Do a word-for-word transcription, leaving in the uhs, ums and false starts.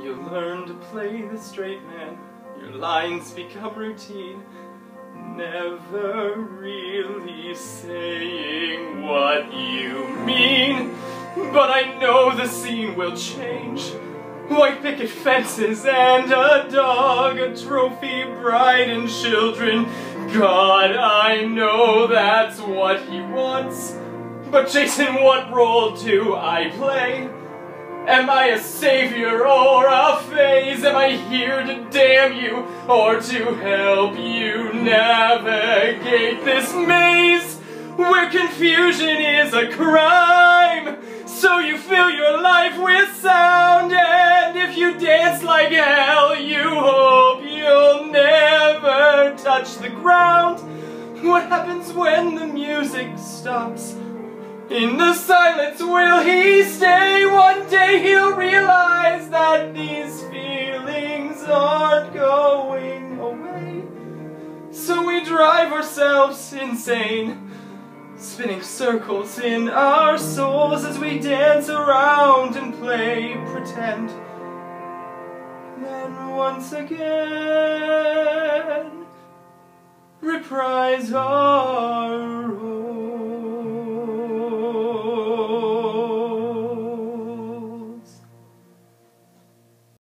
You learn to play the straight man, your lines become routine, never really saying what you mean. But I know the scene will change. White picket fences and a dog, a trophy bride and children. God, I know that's what he wants. But Jason, what role do I play? Am I a savior or a phase? Am I here to damn you or to help you navigate this maze where confusion is a crime? So you fill your life with sound, and if you dance like hell, you hope you'll never touch the ground. What happens when the music stops? In the silence will he stay? One day he'll realize that these feelings aren't going away. So we drive ourselves insane, spinning circles in our souls as we dance around and play pretend. Then once again, reprise our